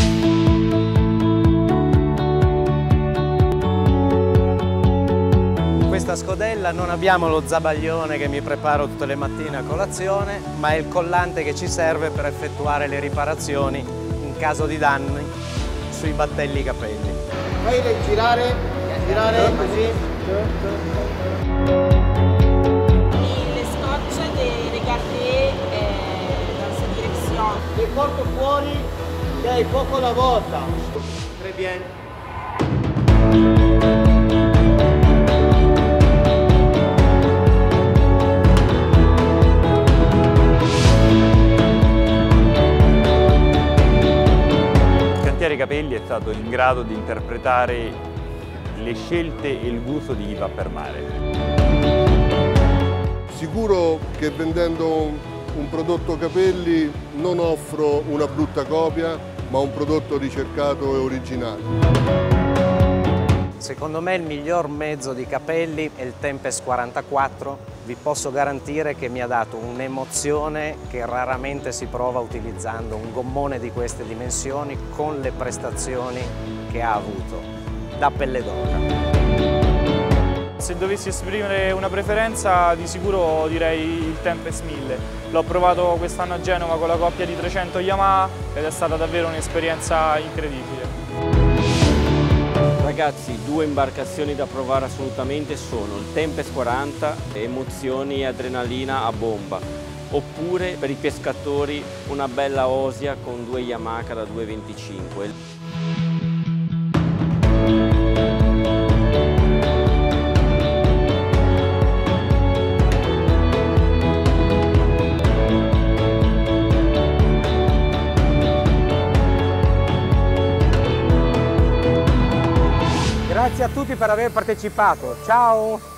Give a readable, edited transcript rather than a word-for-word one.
In questa scodella non abbiamo lo zabaglione che mi preparo tutte le mattine a colazione, ma è il collante che ci serve per effettuare le riparazioni in caso di danni sui battelli capelli. Fai girare così. Le scotch dei regaté dans cette direction. Le porto fuori che hai poco la volta. Très bien. Il cantiere capelli è stato in grado di interpretare le scelte e il gusto di chi va per mare. Sicuro che vendendo un prodotto capelli non offro una brutta copia, ma un prodotto ricercato e originale. Secondo me il miglior mezzo di capelli è il Tempest 44. Vi posso garantire che mi ha dato un'emozione che raramente si prova utilizzando un gommone di queste dimensioni con le prestazioni che ha avuto da pelle d'oca. Se dovessi esprimere una preferenza, di sicuro direi il Tempest 1000. L'ho provato quest'anno a Genova con la coppia di 300 Yamaha ed è stata davvero un'esperienza incredibile. Ragazzi, due imbarcazioni da provare assolutamente sono il Tempest 40, emozioni e adrenalina a bomba, oppure per i pescatori una bella Osia con due Yamaha da 225. Grazie a tutti per aver partecipato. Ciao!